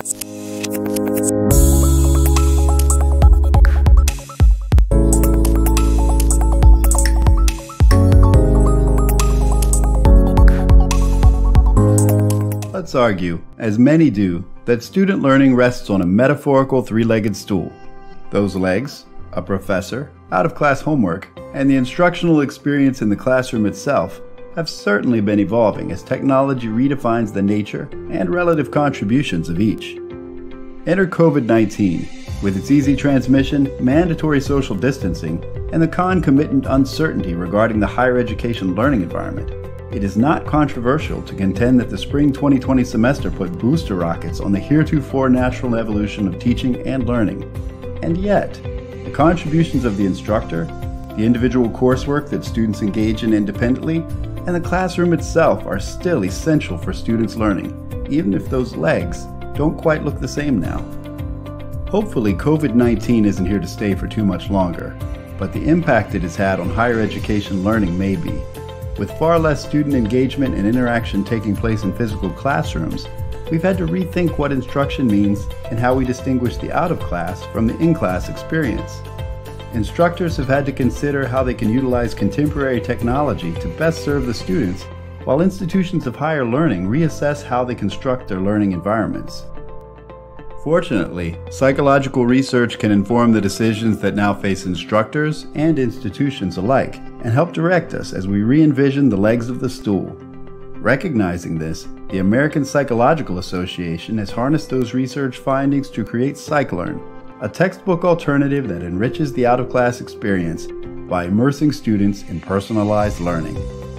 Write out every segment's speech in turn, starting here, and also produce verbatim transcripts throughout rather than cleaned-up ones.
Let's argue, as many do, that student learning rests on a metaphorical three-legged stool. Those legs, a professor, out-of-class homework, and the instructional experience in the classroom itself have certainly been evolving as technology redefines the nature and relative contributions of each. Enter COVID nineteen, with its easy transmission, mandatory social distancing, and the concomitant uncertainty regarding the higher education learning environment. It is not controversial to contend that the spring twenty twenty semester put booster rockets on the heretofore natural evolution of teaching and learning. And yet, the contributions of the instructor, the individual coursework that students engage in independently, and the classroom itself are still essential for students' learning, even if those legs don't quite look the same now. Hopefully, COVID nineteen isn't here to stay for too much longer, but the impact it has had on higher education learning may be. With far less student engagement and interaction taking place in physical classrooms, we've had to rethink what instruction means and how we distinguish the out-of-class from the in-class experience. Instructors have had to consider how they can utilize contemporary technology to best serve the students, while institutions of higher learning reassess how they construct their learning environments. Fortunately, psychological research can inform the decisions that now face instructors and institutions alike, and help direct us as we re-envision the legs of the stool. Recognizing this, the American Psychological Association has harnessed those research findings to create PsycLearn, a textbook alternative that enriches the out-of-class experience by immersing students in personalized learning.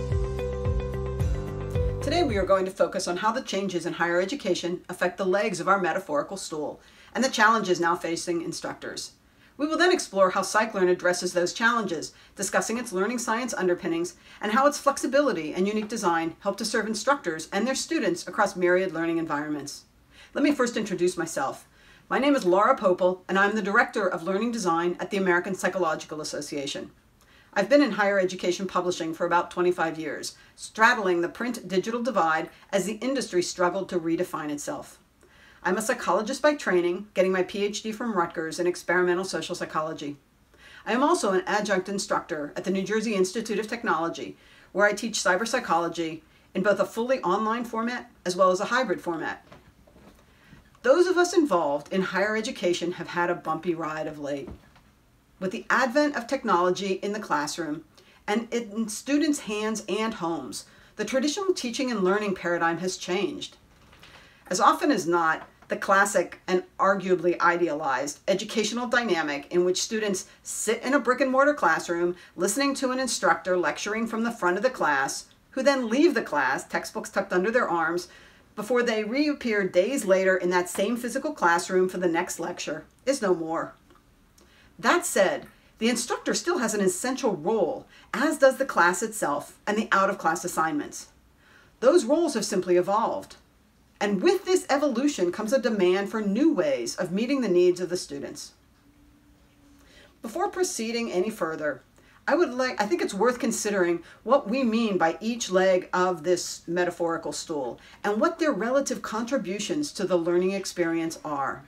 Today we are going to focus on how the changes in higher education affect the legs of our metaphorical stool and the challenges now facing instructors. We will then explore how PsycLearn addresses those challenges, discussing its learning science underpinnings and how its flexibility and unique design help to serve instructors and their students across myriad learning environments. Let me first introduce myself. My name is Laura Popel, and I'm the Director of Learning Design at the American Psychological Association. I've been in higher education publishing for about twenty-five years, straddling the print-digital divide as the industry struggled to redefine itself. I'm a psychologist by training, getting my P H D from Rutgers in experimental social psychology. I am also an adjunct instructor at the New Jersey Institute of Technology, where I teach cyber psychology in both a fully online format as well as a hybrid format. Those of us involved in higher education have had a bumpy ride of late. With the advent of technology in the classroom and in students' hands and homes, the traditional teaching and learning paradigm has changed. As often as not, the classic and arguably idealized educational dynamic in which students sit in a brick and mortar classroom listening to an instructor lecturing from the front of the class, who then leave the class, textbooks tucked under their arms, before they reappear days later in that same physical classroom for the next lecture, is no more. That said, the instructor still has an essential role, as does the class itself and the out-of-class assignments. Those roles have simply evolved. And with this evolution comes a demand for new ways of meeting the needs of the students. Before proceeding any further, I would like, I think it's worth considering what we mean by each leg of this metaphorical stool and what their relative contributions to the learning experience are.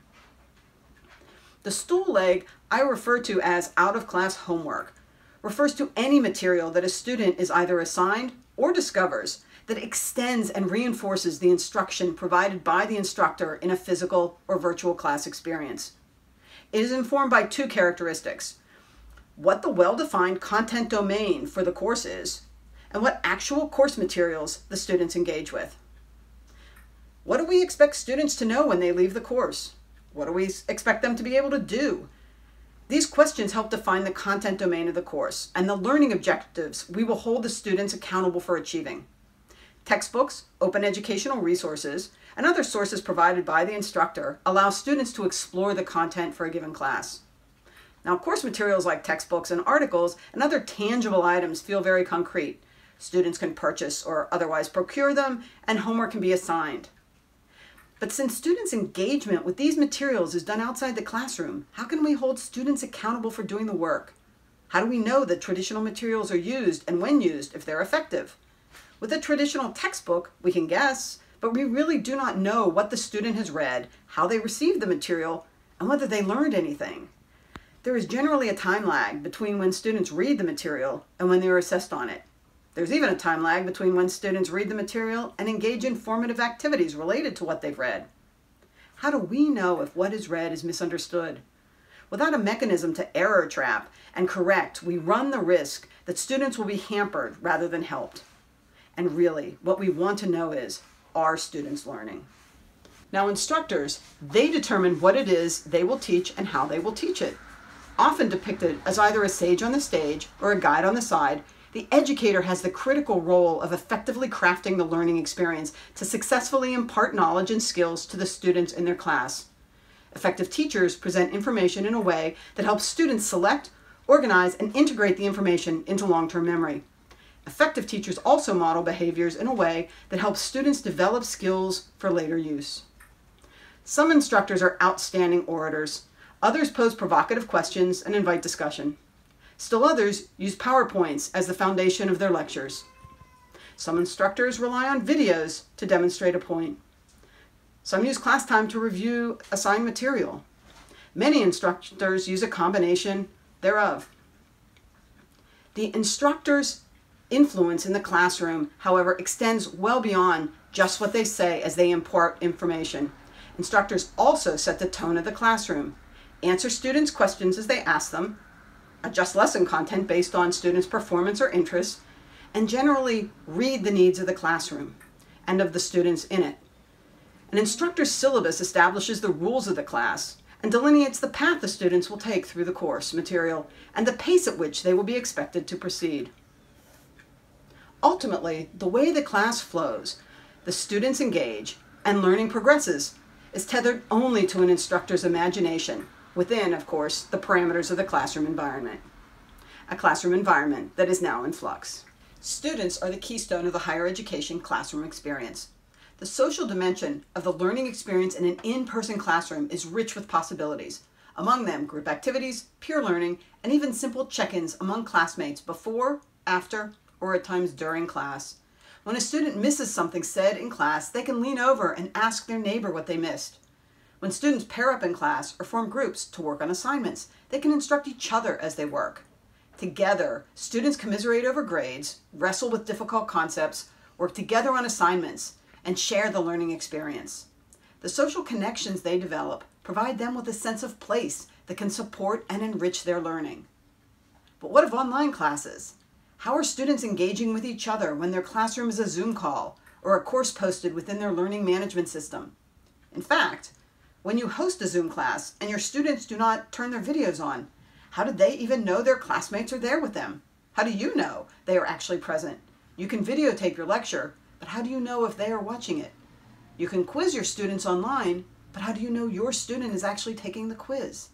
The stool leg I refer to as out-of-class homework refers to any material that a student is either assigned or discovers that extends and reinforces the instruction provided by the instructor in a physical or virtual class experience. It is informed by two characteristics: what the well-defined content domain for the course is, and what actual course materials the students engage with. What do we expect students to know when they leave the course? What do we expect them to be able to do? These questions help define the content domain of the course and the learning objectives we will hold the students accountable for achieving. Textbooks, open educational resources, and other sources provided by the instructor allow students to explore the content for a given class. Now, course materials like textbooks and articles and other tangible items feel very concrete. Students can purchase or otherwise procure them, and homework can be assigned. But since students' engagement with these materials is done outside the classroom, how can we hold students accountable for doing the work? How do we know that traditional materials are used and when used if they're effective? With a traditional textbook, we can guess, but we really do not know what the student has read, how they received the material, and whether they learned anything. There is generally a time lag between when students read the material and when they are assessed on it. There's even a time lag between when students read the material and engage in formative activities related to what they've read. How do we know if what is read is misunderstood? Without a mechanism to error trap and correct, we run the risk that students will be hampered rather than helped. And really, what we want to know is, are students learning? Now, instructors, they determine what it is they will teach and how they will teach it. Often depicted as either a sage on the stage or a guide on the side, the educator has the critical role of effectively crafting the learning experience to successfully impart knowledge and skills to the students in their class. Effective teachers present information in a way that helps students select, organize, and integrate the information into long-term memory. Effective teachers also model behaviors in a way that helps students develop skills for later use. Some instructors are outstanding orators. Others pose provocative questions and invite discussion. Still others use PowerPoints as the foundation of their lectures. Some instructors rely on videos to demonstrate a point. Some use class time to review assigned material. Many instructors use a combination thereof. The instructor's influence in the classroom, however, extends well beyond just what they say as they impart information. Instructors also set the tone of the classroom, answer students' questions as they ask them, adjust lesson content based on students' performance or interests, and generally read the needs of the classroom and of the students in it. An instructor's syllabus establishes the rules of the class and delineates the path the students will take through the course material and the pace at which they will be expected to proceed. Ultimately, the way the class flows, the students engage, and learning progresses is tethered only to an instructor's imagination, within, of course, the parameters of the classroom environment. A classroom environment that is now in flux. Students are the keystone of the higher education classroom experience. The social dimension of the learning experience in an in-person classroom is rich with possibilities. Among them, group activities, peer learning, and even simple check-ins among classmates before, after, or at times during class. When a student misses something said in class, they can lean over and ask their neighbor what they missed. When students pair up in class or form groups to work on assignments, they can instruct each other as they work. Together, students commiserate over grades, wrestle with difficult concepts, work together on assignments, and share the learning experience. The social connections they develop provide them with a sense of place that can support and enrich their learning. But what of online classes? How are students engaging with each other when their classroom is a Zoom call or a course posted within their learning management system? In fact, when you host a Zoom class and your students do not turn their videos on, how did they even know their classmates are there with them? How do you know they are actually present? You can videotape your lecture, but how do you know if they are watching it? You can quiz your students online, but how do you know your student is actually taking the quiz?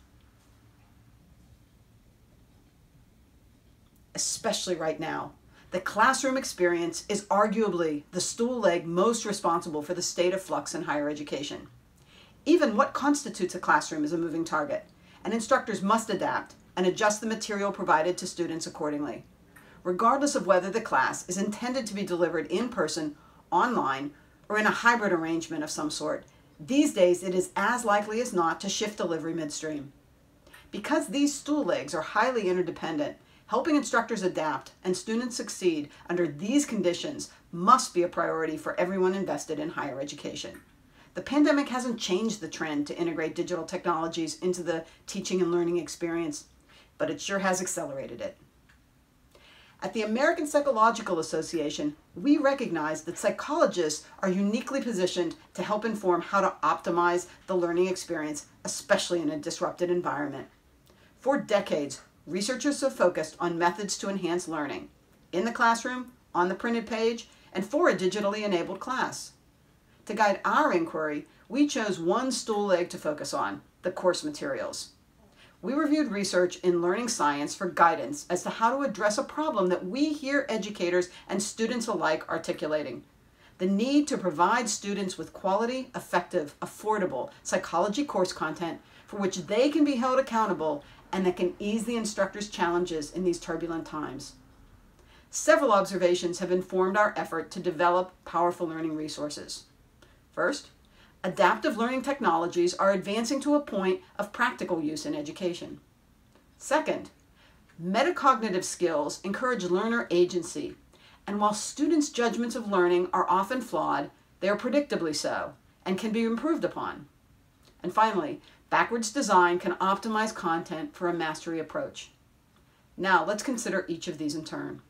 Especially right now, the classroom experience is arguably the stool leg most responsible for the state of flux in higher education. Even what constitutes a classroom is a moving target, and instructors must adapt and adjust the material provided to students accordingly. Regardless of whether the class is intended to be delivered in person, online, or in a hybrid arrangement of some sort, these days it is as likely as not to shift delivery midstream. Because these stool legs are highly interdependent, helping instructors adapt and students succeed under these conditions must be a priority for everyone invested in higher education. The pandemic hasn't changed the trend to integrate digital technologies into the teaching and learning experience, but it sure has accelerated it. At the American Psychological Association, we recognize that psychologists are uniquely positioned to help inform how to optimize the learning experience, especially in a disrupted environment. For decades, researchers have focused on methods to enhance learning, in the classroom, on the printed page, and for a digitally enabled class. To guide our inquiry, we chose one stool leg to focus on, the course materials. We reviewed research in learning science for guidance as to how to address a problem that we hear educators and students alike articulating: the need to provide students with quality, effective, affordable psychology course content for which they can be held accountable and that can ease the instructor's challenges in these turbulent times. Several observations have informed our effort to develop powerful learning resources. First, adaptive learning technologies are advancing to a point of practical use in education. Second, metacognitive skills encourage learner agency, and while students' judgments of learning are often flawed, they are predictably so and can be improved upon. And finally, backwards design can optimize content for a mastery approach. Now, let's consider each of these in turn.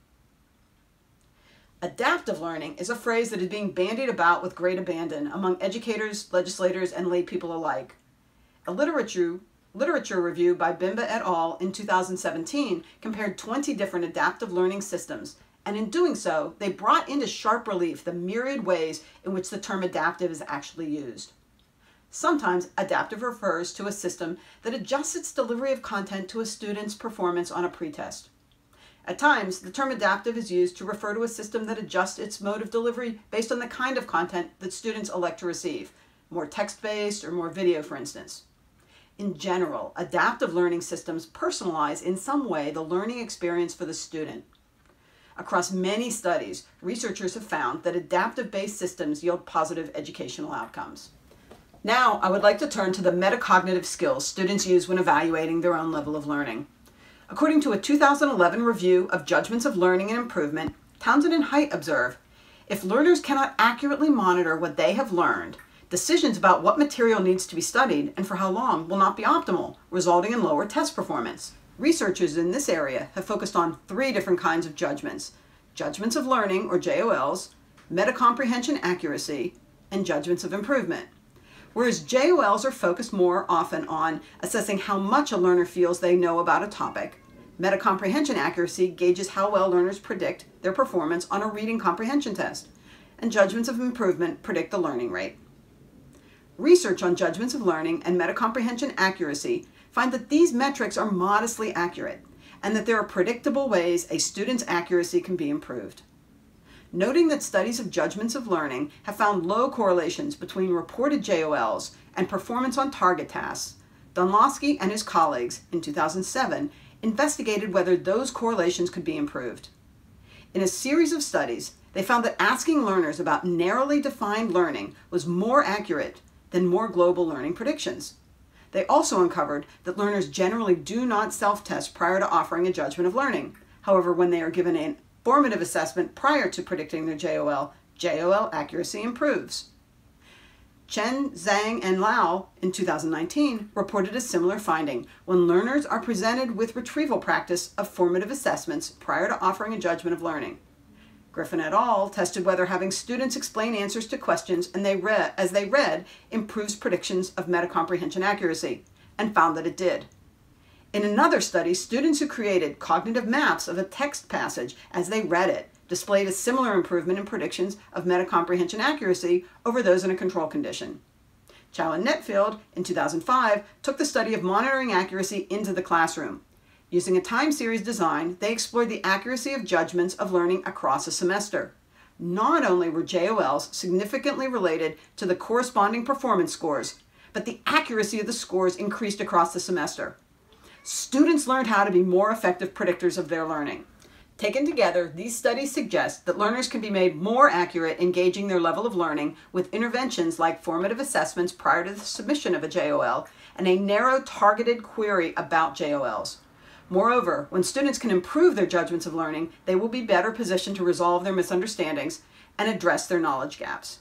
Adaptive learning is a phrase that is being bandied about with great abandon among educators, legislators, and lay people alike. A literature, literature review by Bimba et al. In two thousand seventeen compared twenty different adaptive learning systems, and in doing so, they brought into sharp relief the myriad ways in which the term adaptive is actually used. Sometimes adaptive refers to a system that adjusts its delivery of content to a student's performance on a pretest. At times, the term adaptive is used to refer to a system that adjusts its mode of delivery based on the kind of content that students elect to receive, more text-based or more video, for instance. In general, adaptive learning systems personalize in some way the learning experience for the student. Across many studies, researchers have found that adaptive-based systems yield positive educational outcomes. Now, I would like to turn to the metacognitive skills students use when evaluating their own level of learning. According to a two thousand eleven review of Judgments of Learning and Improvement, Townsend and Hite observe, if learners cannot accurately monitor what they have learned, decisions about what material needs to be studied and for how long will not be optimal, resulting in lower test performance. Researchers in this area have focused on three different kinds of judgments: judgments of learning, or J O Ls, metacomprehension accuracy, and judgments of improvement. Whereas J O Ls are focused more often on assessing how much a learner feels they know about a topic, metacomprehension accuracy gauges how well learners predict their performance on a reading comprehension test, and judgments of improvement predict the learning rate. Research on judgments of learning and metacomprehension accuracy find that these metrics are modestly accurate, and that there are predictable ways a student's accuracy can be improved. Noting that studies of judgments of learning have found low correlations between reported J O Ls and performance on target tasks, Dunlosky and his colleagues in two thousand seven investigated whether those correlations could be improved. In a series of studies, they found that asking learners about narrowly defined learning was more accurate than more global learning predictions. They also uncovered that learners generally do not self-test prior to offering a judgment of learning. However, when they are given an formative assessment prior to predicting their J O L, J O L accuracy improves. Chen, Zhang, and Lau in two thousand nineteen reported a similar finding when learners are presented with retrieval practice of formative assessments prior to offering a judgment of learning. Griffin et al. Tested whether having students explain answers to questions and they read, as they read improves predictions of metacomprehension accuracy, and found that it did. In another study, students who created cognitive maps of a text passage as they read it displayed a similar improvement in predictions of metacomprehension accuracy over those in a control condition. Chow and Netfield in two thousand five took the study of monitoring accuracy into the classroom. Using a time series design, they explored the accuracy of judgments of learning across a semester. Not only were J O Ls significantly related to the corresponding performance scores, but the accuracy of the scores increased across the semester. Students learned how to be more effective predictors of their learning. Taken together, these studies suggest that learners can be made more accurate in gauging their level of learning with interventions like formative assessments prior to the submission of a J O L and a narrow targeted query about J O Ls. Moreover, when students can improve their judgments of learning, they will be better positioned to resolve their misunderstandings and address their knowledge gaps.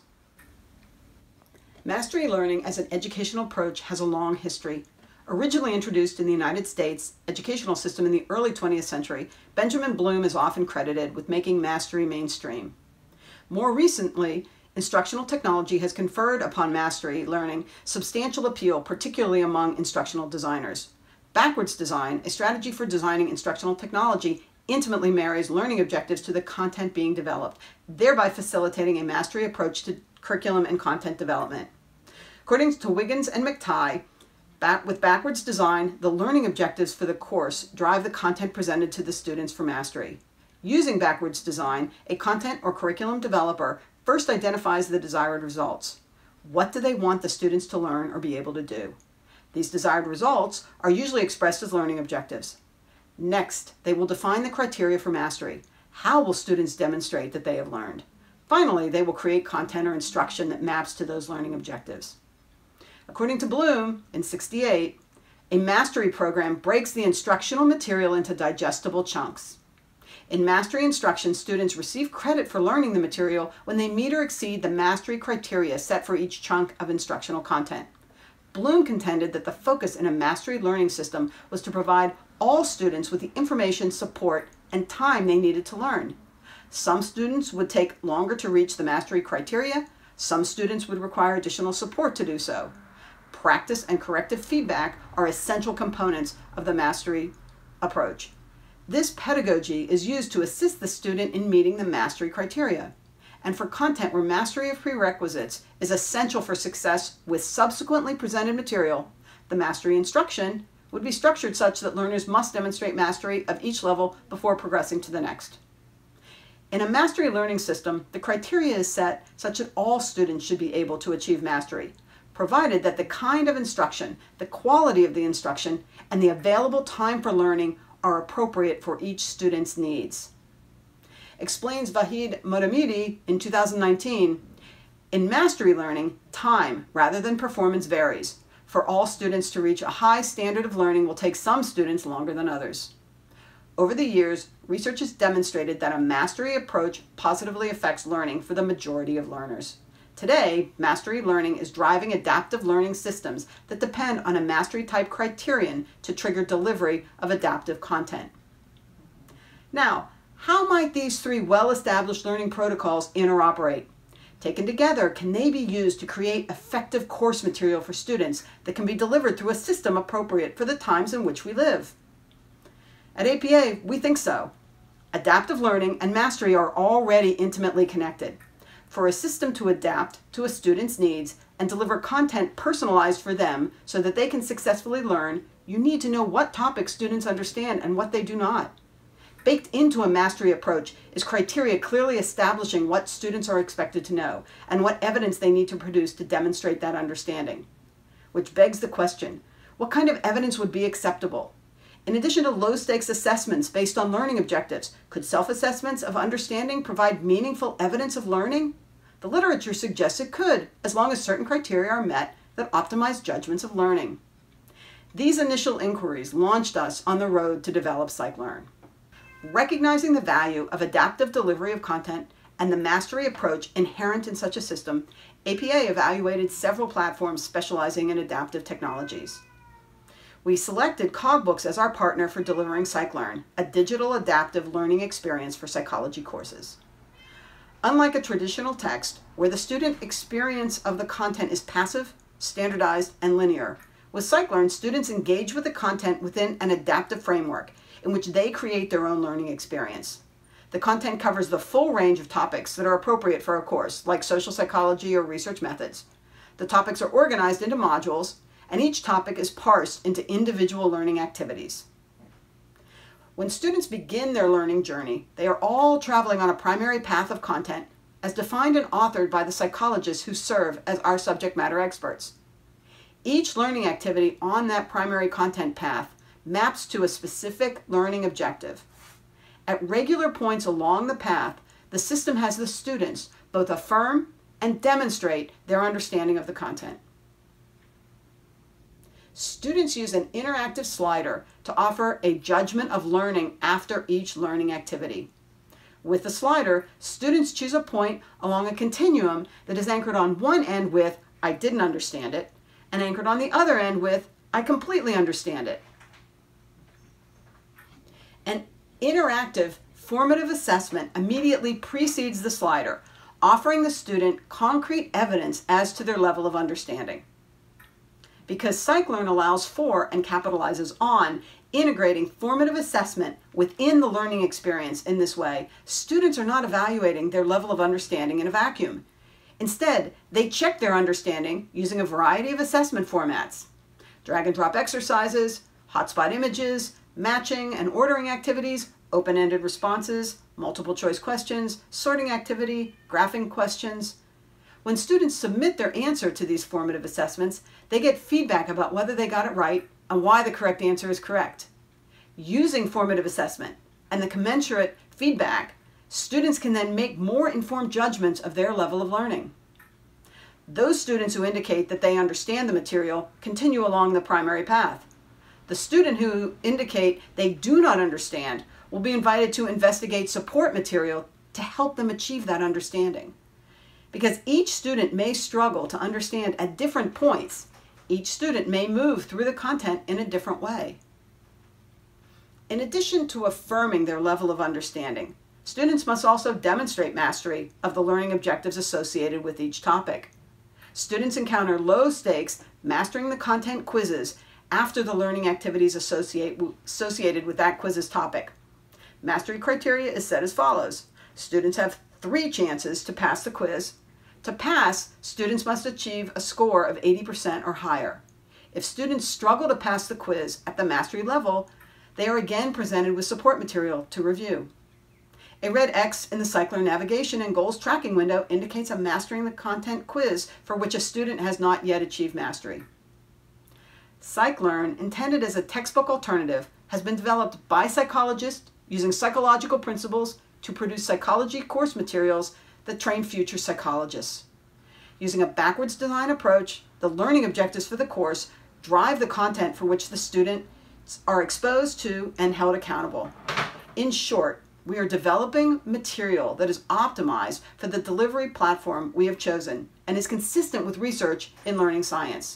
Mastery learning as an educational approach has a long history. Originally introduced in the United States educational system in the early twentieth century, Benjamin Bloom is often credited with making mastery mainstream. More recently, instructional technology has conferred upon mastery learning substantial appeal, particularly among instructional designers. Backwards design, a strategy for designing instructional technology, intimately marries learning objectives to the content being developed, thereby facilitating a mastery approach to curriculum and content development. According to Wiggins and McTighe, Back, with backwards design, the learning objectives for the course drive the content presented to the students for mastery. Using backwards design, a content or curriculum developer first identifies the desired results. What do they want the students to learn or be able to do? These desired results are usually expressed as learning objectives. Next, they will define the criteria for mastery. How will students demonstrate that they have learned? Finally, they will create content or instruction that maps to those learning objectives. According to Bloom, in sixty-eight, a mastery program breaks the instructional material into digestible chunks. In mastery instruction, students receive credit for learning the material when they meet or exceed the mastery criteria set for each chunk of instructional content. Bloom contended that the focus in a mastery learning system was to provide all students with the information, support, and time they needed to learn. Some students would take longer to reach the mastery criteria. Some students would require additional support to do so. Practice and corrective feedback are essential components of the mastery approach. This pedagogy is used to assist the student in meeting the mastery criteria. And for content where mastery of prerequisites is essential for success with subsequently presented material, the mastery instruction would be structured such that learners must demonstrate mastery of each level before progressing to the next. In a mastery learning system, the criteria is set such that all students should be able to achieve mastery, provided that the kind of instruction, the quality of the instruction, and the available time for learning are appropriate for each student's needs. Explains Vahid Modamidi in two thousand nineteen, in mastery learning, time rather than performance varies. For all students to reach a high standard of learning will take some students longer than others. Over the years, research has demonstrated that a mastery approach positively affects learning for the majority of learners. Today, mastery learning is driving adaptive learning systems that depend on a mastery type criterion to trigger delivery of adaptive content. Now, how might these three well-established learning protocols interoperate? Taken together, can they be used to create effective course material for students that can be delivered through a system appropriate for the times in which we live? At A P A, we think so. Adaptive learning and mastery are already intimately connected. For a system to adapt to a student's needs and deliver content personalized for them so that they can successfully learn, you need to know what topics students understand and what they do not. Baked into a mastery approach is criteria clearly establishing what students are expected to know and what evidence they need to produce to demonstrate that understanding. Which begs the question, what kind of evidence would be acceptable? In addition to low-stakes assessments based on learning objectives, could self-assessments of understanding provide meaningful evidence of learning? The literature suggests it could, as long as certain criteria are met that optimize judgments of learning. These initial inquiries launched us on the road to develop PsycLearn. Recognizing the value of adaptive delivery of content and the mastery approach inherent in such a system, A P A evaluated several platforms specializing in adaptive technologies. We selected Cogbooks as our partner for delivering PsycLearn, a digital adaptive learning experience for psychology courses. Unlike a traditional text, where the student experience of the content is passive, standardized, and linear, with PsycLearn, students engage with the content within an adaptive framework in which they create their own learning experience. The content covers the full range of topics that are appropriate for a course, like social psychology or research methods. The topics are organized into modules, and each topic is parsed into individual learning activities. When students begin their learning journey, they are all traveling on a primary path of content as defined and authored by the psychologists who serve as our subject matter experts. Each learning activity on that primary content path maps to a specific learning objective. At regular points along the path, the system has the students both affirm and demonstrate their understanding of the content. Students use an interactive slider to offer a judgment of learning after each learning activity. With the slider, students choose a point along a continuum that is anchored on one end with, "I didn't understand it," and anchored on the other end with, "I completely understand it." An interactive formative assessment immediately precedes the slider, offering the student concrete evidence as to their level of understanding. Because PsycLearn allows for and capitalizes on integrating formative assessment within the learning experience in this way, students are not evaluating their level of understanding in a vacuum. Instead, they check their understanding using a variety of assessment formats: drag and drop exercises, hotspot images, matching and ordering activities, open-ended responses, multiple choice questions, sorting activity, graphing questions. When students submit their answer to these formative assessments, they get feedback about whether they got it right and why the correct answer is correct. Using formative assessment and the commensurate feedback, Students can then make more informed judgments of their level of learning. Those students who indicate that they understand the material continue along the primary path. The student who indicate they do not understand will be invited to investigate support material to help them achieve that understanding. Because each student may struggle to understand at different points, each student may move through the content in a different way. In addition to affirming their level of understanding, students must also demonstrate mastery of the learning objectives associated with each topic. Students encounter low stakes mastering the content quizzes after the learning activities associate, associated with that quiz's topic. Mastery criteria is set as follows. Students have three chances to pass the quiz. To pass, students must achieve a score of eighty percent or higher. If students struggle to pass the quiz at the mastery level, they are again presented with support material to review. A red X in the PsycLearn navigation and goals tracking window indicates a mastering the content quiz for which a student has not yet achieved mastery. PsycLearn, intended as a textbook alternative, has been developed by psychologists using psychological principles to produce psychology course materials that train future psychologists. Using a backwards design approach, the learning objectives for the course drive the content for which the students are exposed to and held accountable. In short, we are developing material that is optimized for the delivery platform we have chosen and is consistent with research in learning science.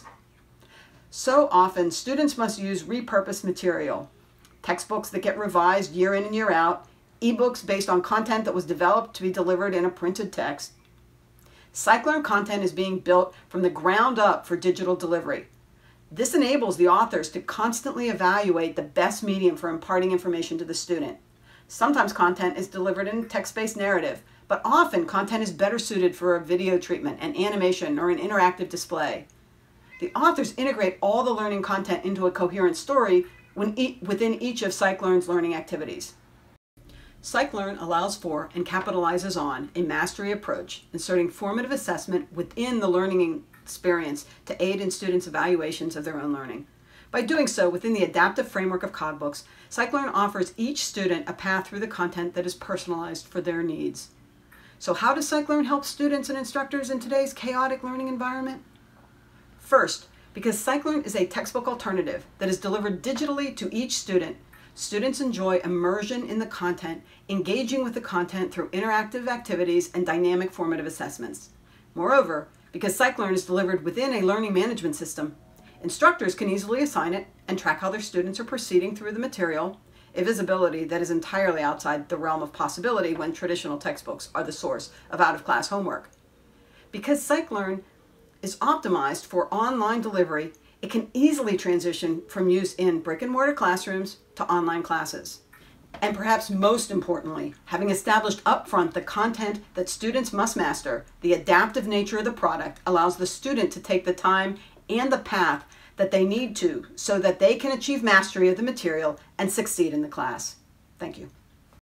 So often, students must use repurposed material, textbooks that get revised year in and year out, ebooks based on content that was developed to be delivered in a printed text. PsycLearn content is being built from the ground up for digital delivery. This enables the authors to constantly evaluate the best medium for imparting information to the student. Sometimes content is delivered in text-based narrative, but often content is better suited for a video treatment, an animation, or an interactive display. The authors integrate all the learning content into a coherent story when e- within each of PsycLearn's learning activities. PsycLearn allows for and capitalizes on a mastery approach, inserting formative assessment within the learning experience to aid in students' evaluations of their own learning. By doing so, within the adaptive framework of Cogbooks, PsycLearn offers each student a path through the content that is personalized for their needs. So how does PsycLearn help students and instructors in today's chaotic learning environment? First, because PsycLearn is a textbook alternative that is delivered digitally to each student, students enjoy immersion in the content, engaging with the content through interactive activities and dynamic formative assessments. Moreover, because PsycLearn is delivered within a learning management system, instructors can easily assign it and track how their students are proceeding through the material, a visibility that is entirely outside the realm of possibility when traditional textbooks are the source of out-of-class homework. Because PsycLearn is optimized for online delivery, it can easily transition from use in brick-and-mortar classrooms to online classes. And perhaps most importantly, having established upfront the content that students must master, the adaptive nature of the product allows the student to take the time and the path that they need to so that they can achieve mastery of the material and succeed in the class. Thank you.